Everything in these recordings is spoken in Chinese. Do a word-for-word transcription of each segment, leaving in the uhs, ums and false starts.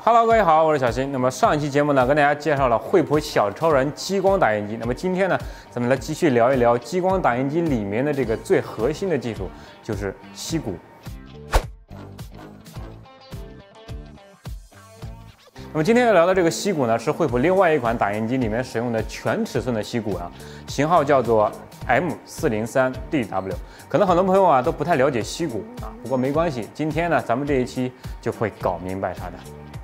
Hello， 各位好，我是小新。那么上一期节目呢，跟大家介绍了惠普小超人激光打印机。那么今天呢，咱们来继续聊一聊激光打印机里面的这个最核心的技术，就是吸骨。那么今天要聊的这个吸骨呢，是惠普另外一款打印机里面使用的全尺寸的吸骨啊，型号叫做 M 四零三 D W。可能很多朋友啊都不太了解吸骨啊，不过没关系，今天呢，咱们这一期就会搞明白它的。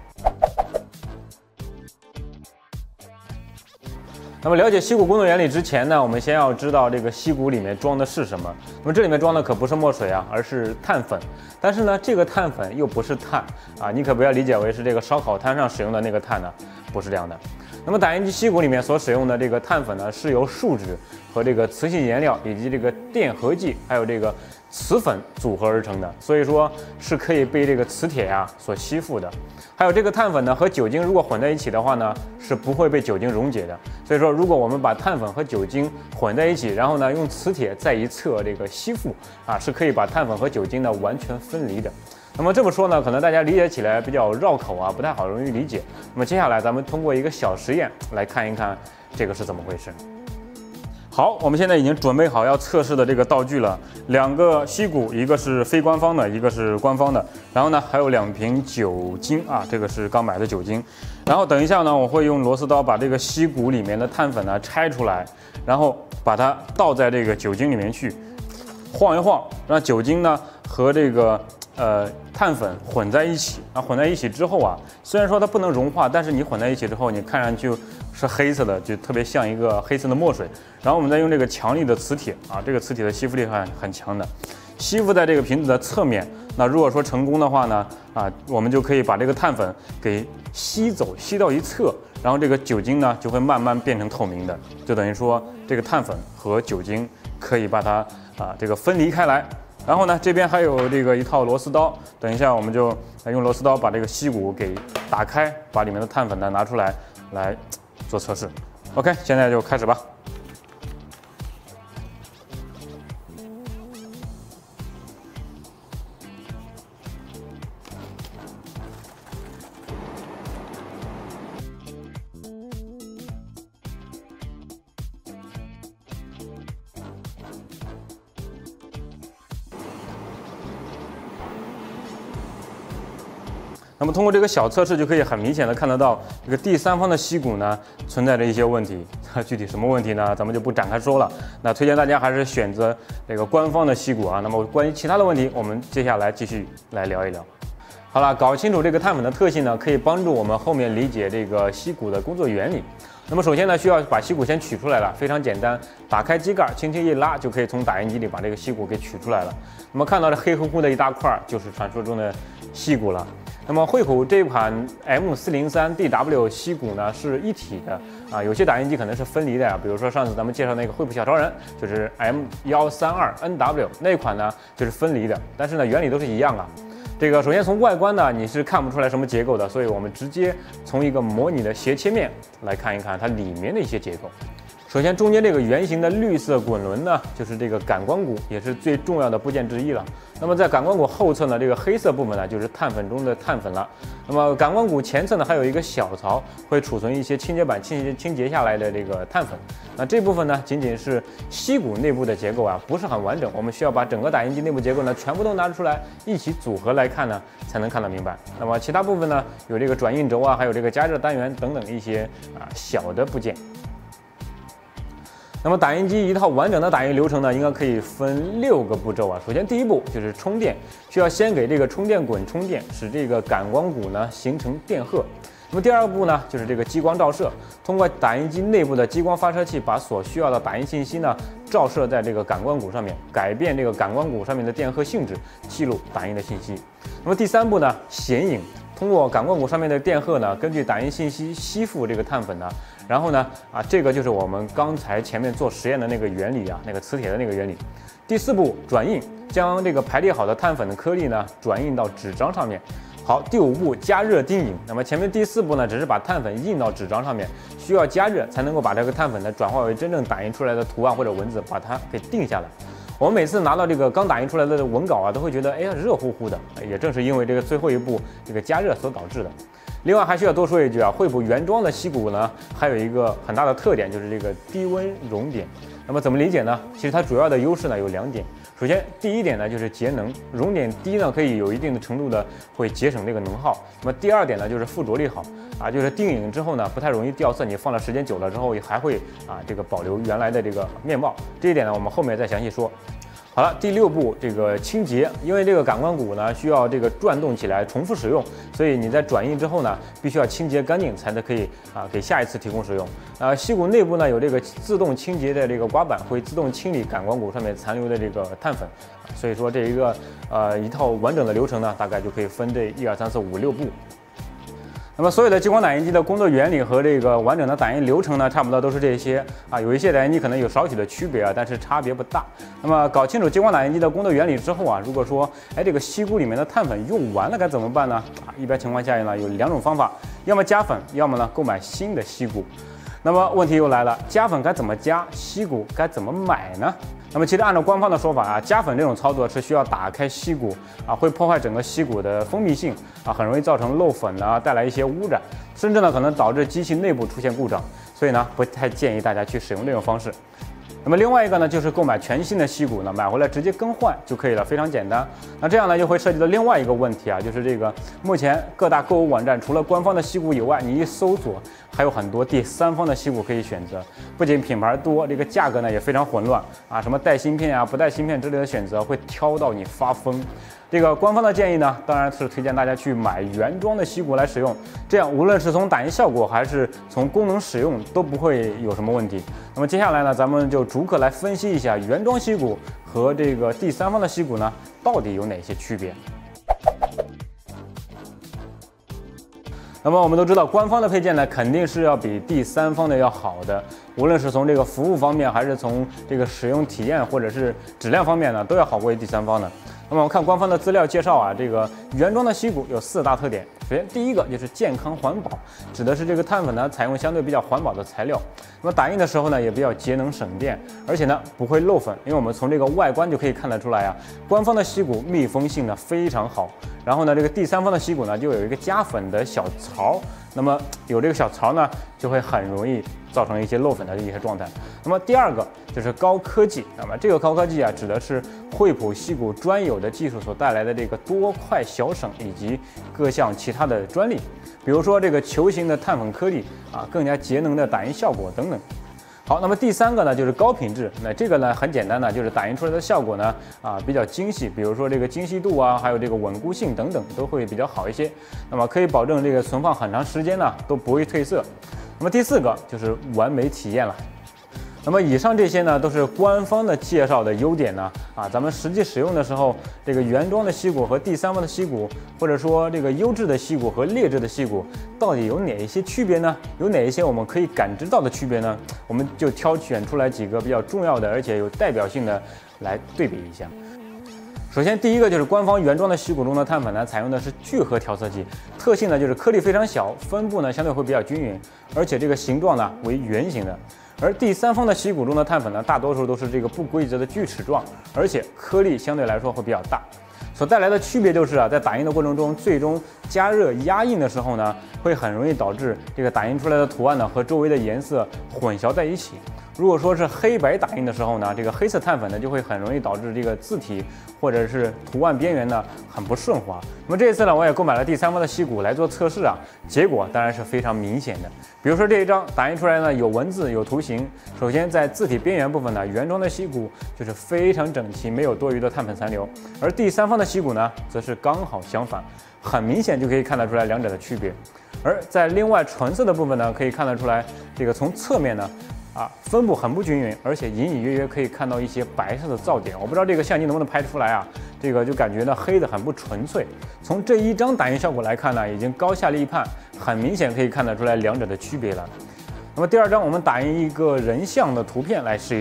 那么了解吸骨工作原理之前呢，我们先要知道这个吸骨里面装的是什么。那么这里面装的可不是墨水啊，而是碳粉。但是呢，这个碳粉又不是碳啊，你可不要理解为是这个烧烤摊上使用的那个碳呢，不是这样的。那么打印机吸骨里面所使用的这个碳粉呢，是由树脂和这个磁性颜料以及这个电合剂，还有这个磁粉组合而成的，所以说是可以被这个磁铁呀、啊、所吸附的。还有这个碳粉呢和酒精如果混在一起的话呢，是不会被酒精溶解的。所以说，如果我们把碳粉和酒精混在一起，然后呢用磁铁再一侧这个吸附啊，是可以把碳粉和酒精呢完全分离的。那么这么说呢，可能大家理解起来比较绕口啊，不太好容易理解。那么接下来咱们通过一个小实验来看一看这个是怎么回事。好，我们现在已经准备好要测试的这个道具了，两个吸骨，一个是非官方的，一个是官方的。然后呢，还有两瓶酒精啊，这个是刚买的酒精。然后等一下呢，我会用螺丝刀把这个吸骨里面的碳粉呢拆出来，然后把它倒在这个酒精里面去，晃一晃，让酒精呢和这个呃碳粉混在一起。啊，混在一起之后啊，虽然说它不能融化，但是你混在一起之后，你看上去是黑色的，就特别像一个黑色的墨水。然后我们再用这个强力的磁铁啊，这个磁铁的吸附力很很强的，吸附在这个瓶子的侧面。那如果说成功的话呢，啊，我们就可以把这个碳粉给吸走，吸到一侧，然后这个酒精呢就会慢慢变成透明的，就等于说这个碳粉和酒精可以把它啊这个分离开来。然后呢，这边还有这个一套螺丝刀，等一下我们就用螺丝刀把这个吸骨给打开，把里面的碳粉呢拿出来来做测试。OK， 现在就开始吧。那么通过这个小测试，就可以很明显的看得到，这个第三方的吸骨呢存在着一些问题。具体什么问题呢？咱们就不展开说了。那推荐大家还是选择这个官方的吸骨啊。那么关于其他的问题，我们接下来继续来聊一聊。好了，搞清楚这个碳粉的特性呢，可以帮助我们后面理解这个吸骨的工作原理。那么首先呢，需要把吸骨先取出来了，非常简单，打开机盖，轻轻一拉，就可以从打印机里把这个吸骨给取出来了。那么看到这黑乎乎的一大块，就是传说中的吸骨了。那么惠普这款 M 四零三 D W 吸骨呢是一体的啊，有些打印机可能是分离的呀、啊，比如说上次咱们介绍那个惠普小超人，就是 M 一三二 N W 那款呢就是分离的，但是呢原理都是一样啊。这个首先从外观呢你是看不出来什么结构的，所以我们直接从一个模拟的斜切面来看一看它里面的一些结构。首先，中间这个圆形的绿色滚轮呢，就是这个感光骨，也是最重要的部件之一了。那么在感光骨后侧呢，这个黑色部分呢，就是碳粉中的碳粉了。那么感光骨前侧呢，还有一个小槽，会储存一些清洁板清洁清洁下来的这个碳粉。那这部分呢，仅仅是吸骨内部的结构啊，不是很完整。我们需要把整个打印机内部结构呢，全部都拿出来一起组合来看呢，才能看得明白。那么其他部分呢，有这个转印轴啊，还有这个加热单元等等一些啊小的部件。那么打印机一套完整的打印流程呢，应该可以分六个步骤啊。首先第一步就是充电，需要先给这个充电滚充电，使这个感光骨呢形成电荷。那么第二步呢，就是这个激光照射，通过打印机内部的激光发射器，把所需要的打印信息呢照射在这个感光骨上面，改变这个感光骨上面的电荷性质，记录打印的信息。那么第三步呢，显影，通过感光骨上面的电荷呢，根据打印信息吸附这个碳粉呢。然后呢，啊，这个就是我们刚才前面做实验的那个原理啊，那个磁铁的那个原理。第四步转印，将这个排列好的碳粉的颗粒呢转印到纸张上面。好，第五步加热定影。那么前面第四步呢，只是把碳粉印到纸张上面，需要加热才能够把这个碳粉呢转化为真正打印出来的图案或者文字，把它给定下来。我们每次拿到这个刚打印出来的文稿啊，都会觉得哎呀热乎乎的，也正是因为这个最后一步这个加热所导致的。 另外还需要多说一句啊，惠普原装的硒鼓呢，还有一个很大的特点就是这个低温熔点。那么怎么理解呢？其实它主要的优势呢有两点。首先，第一点呢就是节能，熔点低呢可以有一定的程度的会节省这个能耗。那么第二点呢就是附着力好啊，就是定影之后呢不太容易掉色，你放的时间久了之后还会啊这个保留原来的这个面貌。这一点呢我们后面再详细说。好了，第六步，这个清洁，因为这个感光鼓呢需要这个转动起来重复使用，所以你在转印之后呢，必须要清洁干净，才能可以啊给下一次提供使用。啊，硒鼓内部呢有这个自动清洁的这个刮板，会自动清理感光鼓上面残留的这个碳粉，所以说这一个呃一套完整的流程呢，大概就可以分这一二三四五六步。那么所有的激光打印机的工作原理和这个完整的打印流程呢，差不多都是这些啊。有一些打印机可能有少许的区别啊，但是差别不大。那么搞清楚激光打印机的工作原理之后啊，如果说哎这个硒鼓里面的碳粉用完了该怎么办呢？啊，一般情况下呢有两种方法，要么加粉，要么呢购买新的硒鼓。那么问题又来了，加粉该怎么加？硒鼓该怎么买呢？那么其实按照官方的说法啊，加粉这种操作是需要打开硒鼓啊，会破坏整个硒鼓的封闭性啊，很容易造成漏粉啊，带来一些污染，甚至呢可能导致机器内部出现故障，所以呢不太建议大家去使用这种方式。那么另外一个呢，就是购买全新的硒鼓呢，买回来直接更换就可以了，非常简单。那这样呢，就会涉及到另外一个问题啊，就是这个目前各大购物网站除了官方的硒鼓以外，你一搜索还有很多第三方的硒鼓可以选择，不仅品牌多，这个价格呢也非常混乱啊，什么带芯片啊、不带芯片之类的选择会挑到你发疯。这个官方的建议呢，当然是推荐大家去买原装的硒鼓来使用，这样无论是从打印效果还是从功能使用都不会有什么问题。那么接下来呢，咱们就逐个来分析一下原装硒鼓和这个第三方的硒鼓呢，到底有哪些区别。那么我们都知道，官方的配件呢，肯定是要比第三方的要好的，无论是从这个服务方面，还是从这个使用体验或者是质量方面呢，都要好过于第三方的。那么我们看官方的资料介绍啊，这个原装的硒鼓有四大特点。首先，第一个就是健康环保，指的是这个碳粉呢采用相对比较环保的材料。那么打印的时候呢，也比较节能省电，而且呢不会漏粉，因为我们从这个外观就可以看得出来啊，官方的硒鼓密封性呢非常好。然后呢，这个第三方的硒鼓呢就有一个加粉的小槽，那么有这个小槽呢，就会很容易造成一些漏粉的一些状态。那么第二个就是高科技，那么这个高科技啊，指的是惠普硒鼓专有的技术所带来的这个多快小省以及各项其他的专利，比如说这个球形的碳粉颗粒啊，更加节能的打印效果等等。好，那么第三个呢就是高品质，那这个呢很简单呢，就是打印出来的效果呢啊比较精细，比如说这个精细度啊，还有这个稳固性等等都会比较好一些，那么可以保证这个存放很长时间呢都不会褪色。那么第四个就是完美体验了。那么以上这些呢都是官方的介绍的优点呢啊，咱们实际使用的时候，这个原装的硒鼓和第三方的硒鼓，或者说这个优质的硒鼓和劣质的硒鼓，到底有哪一些区别呢？有哪一些我们可以感知到的区别呢？我们就挑选出来几个比较重要的，而且有代表性的来对比一下。首先，第一个就是官方原装的硒鼓中的碳粉呢，采用的是聚合调色剂，特性呢就是颗粒非常小，分布呢相对会比较均匀，而且这个形状呢为圆形的。而第三方的硒鼓中的碳粉呢，大多数都是这个不规则的锯齿状，而且颗粒相对来说会比较大。所带来的区别就是啊，在打印的过程中，最终加热压印的时候呢，会很容易导致这个打印出来的图案呢和周围的颜色混淆在一起。如果说是黑白打印的时候呢，这个黑色碳粉呢就会很容易导致这个字体或者是图案边缘呢很不顺滑。那么这一次呢，我也购买了第三方的硒鼓来做测试啊，结果当然是非常明显的。比如说这一张打印出来呢有文字有图形，首先在字体边缘部分呢，原装的硒鼓就是非常整齐，没有多余的碳粉残留，而第三方的硒鼓呢则是刚好相反，很明显就可以看得出来两者的区别。而在另外纯色的部分呢，可以看得出来，这个从侧面呢。啊，分布很不均匀，而且隐隐约约可以看到一些白色的噪点。我不知道这个相机能不能拍出来啊？这个就感觉呢黑的很不纯粹。从这一张打印效果来看呢，已经高下立判，很明显可以看得出来两者的区别了。那么第二张，我们打印一个人像的图片来试一试。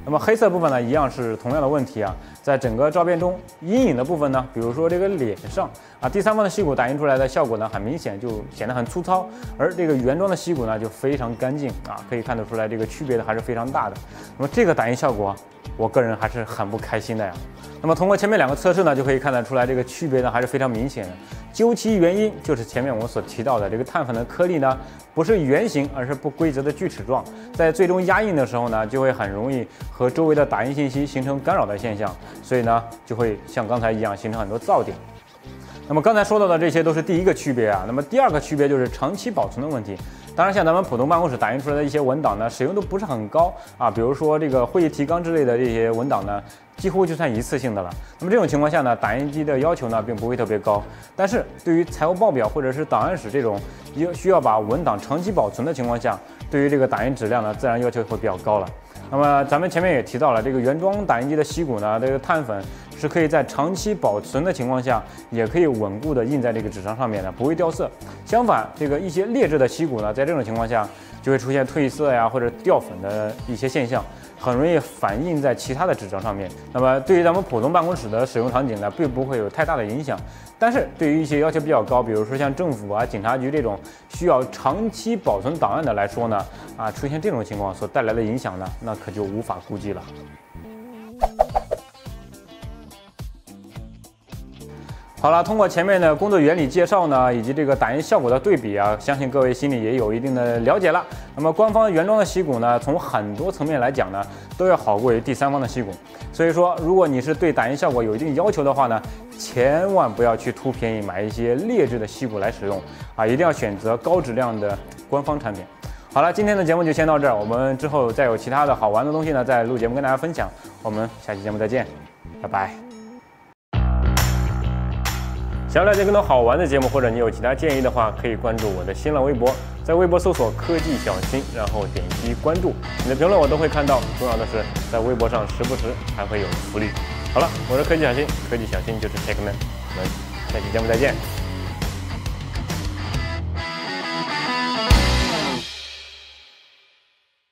那么黑色部分呢，一样是同样的问题啊，在整个照片中，阴影的部分呢，比如说这个脸上啊，第三方的硒骨打印出来的效果呢，很明显就显得很粗糙，而这个原装的硒骨呢，就非常干净啊，可以看得出来这个区别的还是非常大的。那么这个打印效果，我个人还是很不开心的呀。那么通过前面两个测试呢，就可以看得出来这个区别呢还是非常明显的。究其原因，就是前面我所提到的这个碳粉的颗粒呢，不是圆形，而是不规则的锯齿状，在最终压印的时候呢，就会很容易和周围的打印信息形成干扰的现象，所以呢，就会像刚才一样形成很多噪点。那么刚才说到的这些都是第一个区别啊，那么第二个区别就是长期保存的问题。当然，像咱们普通办公室打印出来的一些文档呢，使用度不是很高啊，比如说这个会议提纲之类的这些文档呢，几乎就算一次性的了。那么这种情况下呢，打印机的要求呢并不会特别高。但是对于财务报表或者是档案室这种要需要把文档长期保存的情况下，对于这个打印质量呢，自然要求会比较高了。那么咱们前面也提到了，这个原装打印机的硒骨呢，这个碳粉是可以在长期保存的情况下，也可以稳固的印在这个纸张上面的，不会掉色。相反，这个一些劣质的硒骨呢，在这种情况下就会出现褪色呀或者掉粉的一些现象，很容易反映在其他的纸张上面。那么对于咱们普通办公室的使用场景呢，并不会有太大的影响。但是对于一些要求比较高，比如说像政府啊、警察局这种需要长期保存档案的来说呢，啊，出现这种情况所带来的影响呢，那可就无法估计了。好了，通过前面的工作原理介绍呢，以及这个打印效果的对比啊，相信各位心里也有一定的了解了。那么官方原装的硒骨呢，从很多层面来讲呢，都要好过于第三方的硒骨。所以说，如果你是对打印效果有一定要求的话呢，千万不要去图便宜买一些劣质的硒骨来使用啊，一定要选择高质量的官方产品。好了，今天的节目就先到这儿，我们之后再有其他的好玩的东西呢，再录节目跟大家分享。我们下期节目再见，拜拜。想要了解更多好玩的节目，或者你有其他建议的话，可以关注我的新浪微博，在微博搜索科技小新，然后点击关注，你的评论我都会看到。重要的是，在微博上时不时还会有福利。好了，我是科技小新，科技小新就是 Techman，我们下期节目再见。